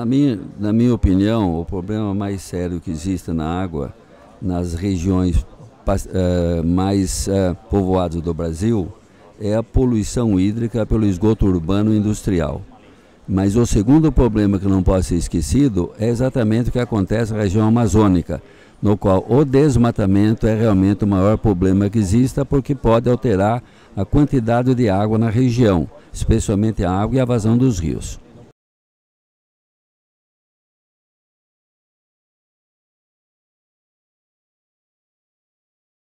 Na minha opinião, o problema mais sério que existe na água, nas regiões mais povoadas do Brasil, é a poluição hídrica pelo esgoto urbano e industrial. Mas o segundo problema que não pode ser esquecido é exatamente o que acontece na região amazônica, no qual o desmatamento é realmente o maior problema que exista, porque pode alterar a quantidade de água na região, especialmente a água e a vazão dos rios.